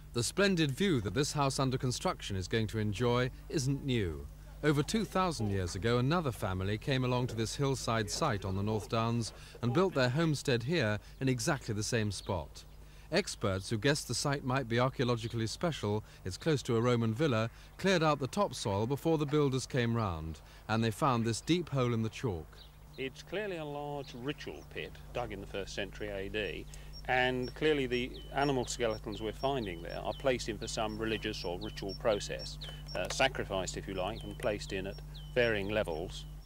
The splendid view that this house under construction is going to enjoy isn't new. Over 2,000 years ago, another family came along to this hillside site on the North Downs and built their homestead here in exactly the same spot. Experts who guessed the site might be archaeologically special, it's close to a Roman villa, cleared out the topsoil before the builders came round, and they found this deep hole in the chalk. It's clearly a large ritual pit dug in the 1st century AD, and clearly the animal skeletons we're finding there are placed in for some religious or ritual process, sacrificed if you like, and placed in at varying levels